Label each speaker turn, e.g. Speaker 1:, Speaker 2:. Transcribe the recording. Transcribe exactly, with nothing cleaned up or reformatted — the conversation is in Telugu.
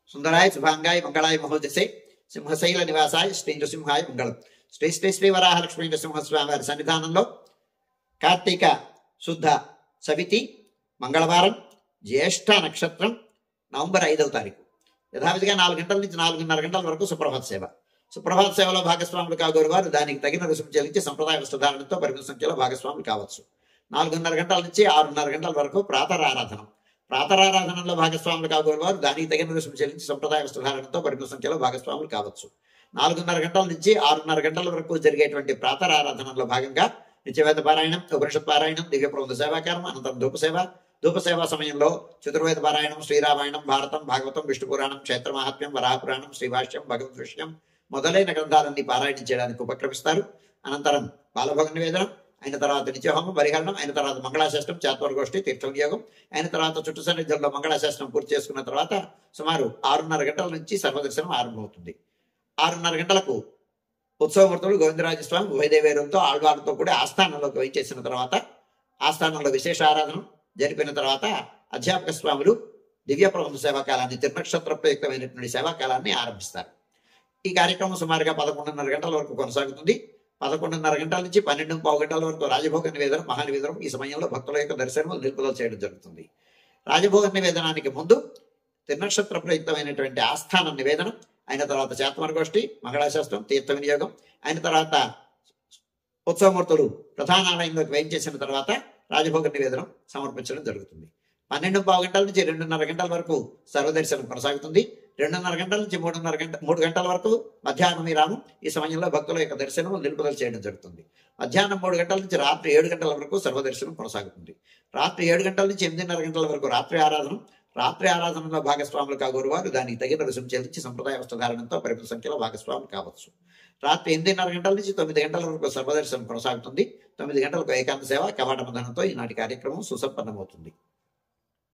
Speaker 1: సుందరాయ శుభాంగాయ మంగళాయ మహోజసే సింహశైల నివాసాయ శ్రీ నృసింహాయ మంగళం. శ్రీ శ్రీ శ్రీ వరాహలక్ష్మీ నృసింహస్వామి వారి సన్నిధానంలో కార్తీక శుద్ధ సవితి మంగళవారం జ్యేష్ఠ నక్షత్రం నవంబర్ ఐదవ తారీఖు యథావిధిగా నాలుగు గంటల నుంచి నాలుగున్నర గంటల వరకు సుప్రభాత సేవ. సుప్రభాత సేవలో భాగస్వాములు కాగోరు వారు దానికి తగిన రుసుము చెల్లించి సంప్రదాయ వస్త్రధారణతో పరిమిత సంఖ్యలో భాగస్వాములు కావచ్చు. నాలుగున్నర గంటల నుంచి ఆరున్నర గంటల వరకు ప్రాతరారాధనం. ప్రాతరారాధనలో భాగస్వాములు కాగోరు వారు దానికి తగిన రుసుము చెల్లించి సంప్రదాయ వస్త్రధారణతో పరిమిత సంఖ్యలో భాగస్వాములు కావచ్చు. నాలుగున్నర గంటల నుంచి ఆరున్నర గంటల వరకు జరిగేటువంటి ప్రాతరారాధనలో భాగంగా నిత్యవేద పారాయణం, ఉపనిషత్ పారాయణం, దివ్య ప్రబంధ సేవాకారం, అనంతరం ధూపసేవ. ధూపసేవా సమయంలో చతుర్వేద పారాయణం, శ్రీరామాయణం, భారతం, భాగవతం, విష్ణు పురాణం, క్షేత్ర మహాత్మ్యం, వరాహపురాణం, శ్రీభాష్యం, భగవద్ విషయం మొదలైన గ్రంథాలన్నీ పారాయణం చేయడానికి ఉపక్రమిస్తారు. అనంతరం బాలభోగ నివేదనం అయిన తర్వాత నిత్యహోమం, పరిహరణం అయిన తర్వాత మంగళాశాస్త్రం, చాత్వరగోష్ఠి, తీర్థ వినియోగం అయిన తర్వాత చుట్టు సన్నిధుల్లో మంగళాశాస్త్రం పూర్తి చేసుకున్న తర్వాత సుమారు ఆరున్నర గంటల నుంచి సర్వదర్శనం ఆరంభమవుతుంది. ఆరున్నర గంటలకు ఉత్సవమూర్తులు గోవిందరాజస్వామి ఉభయదేవేరులతో ఆళ్వార్లతో కూడా ఆస్థానంలోకి వేయించేసిన తర్వాత ఆస్థానంలో విశేష ఆరాధన జరిపిన తర్వాత అధ్యాపక స్వాములు దివ్య ప్రబంధ సేవాకాలాన్ని తిరునక్షత్ర ప్రయుక్తమైనటువంటి సేవాకాలాన్ని ఆరంభిస్తారు. ఈ కార్యక్రమం సుమారుగా పదకొండున్నర గంటల వరకు కొనసాగుతుంది. పదకొండున్నర గంటల నుంచి పన్నెండు పావు గంటల వరకు రాజభోగ నివేదనం, మహానివేదనం. ఈ సమయంలో భక్తుల యొక్క దర్శనం నిలుపుదల చేయడం జరుగుతుంది. రాజభోగ నివేదనానికి ముందు తిరునక్షత్ర ప్రయుక్తమైనటువంటి ఆస్థాన నివేదనం అయిన తర్వాత చాత్మరగోష్ఠి, మంగళాశాస్త్రం, తీర్థ వినియోగం అయిన తర్వాత ఉత్సవమూర్తులు ప్రధానాలయంలోకి వేయించేసిన తర్వాత రాజభోగ నివేదనం సమర్పించడం జరుగుతుంది. పన్నెండు పావు గంటల నుంచి రెండున్నర గంటల వరకు సర్వదర్శనం కొనసాగుతుంది. రెండున్నర గంటల నుంచి మూడున్నర గంట మూడు గంటల వరకు మధ్యాహ్నం విరామం. ఈ సమయంలో భక్తుల యొక్క దర్శనం నిలుపుదల చేయడం జరుగుతుంది. మధ్యాహ్నం మూడు గంటల నుంచి రాత్రి ఏడు గంటల వరకు సర్వదర్శనం కొనసాగుతుంది. రాత్రి ఏడు గంటల నుంచి ఎనిమిదిన్నర గంటల వరకు రాత్రి ఆరాధన. రాత్రి ఆరాధనలో భాగస్వాములు కాగోరు వారు దానికి తగిన రుసుము చెల్లించి సంప్రదాయ వస్త్రధారణంతో పరిమిత సంఖ్యలో భాగస్వాములు కావచ్చు. రాత్రి ఎనిమిదిన్నర గంటల నుంచి తొమ్మిది గంటల వరకు సర్వదర్శనం కొనసాగుతుంది. తొమ్మిది గంటలకు ఏకాంత సేవ కవాట మదనంతో ఈనాటి కార్యక్రమం సుసంపన్నమవుతుంది.